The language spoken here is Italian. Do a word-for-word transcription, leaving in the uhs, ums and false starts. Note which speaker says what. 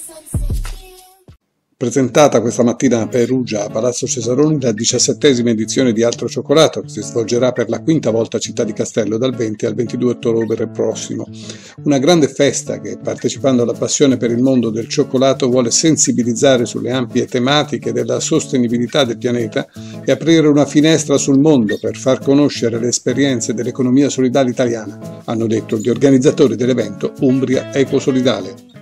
Speaker 1: Presentata questa mattina a Perugia, a Palazzo Cesaroni, la diciassettesima edizione di Altro Cioccolato, che si svolgerà per la quinta volta a Città di Castello dal venti al ventidue ottobre prossimo. Una grande festa che, partecipando alla passione per il mondo del cioccolato, vuole sensibilizzare sulle ampie tematiche della sostenibilità del pianeta e aprire una finestra sul mondo per far conoscere le esperienze dell'economia solidale italiana, hanno detto gli organizzatori dell'evento Umbria Ecosolidale.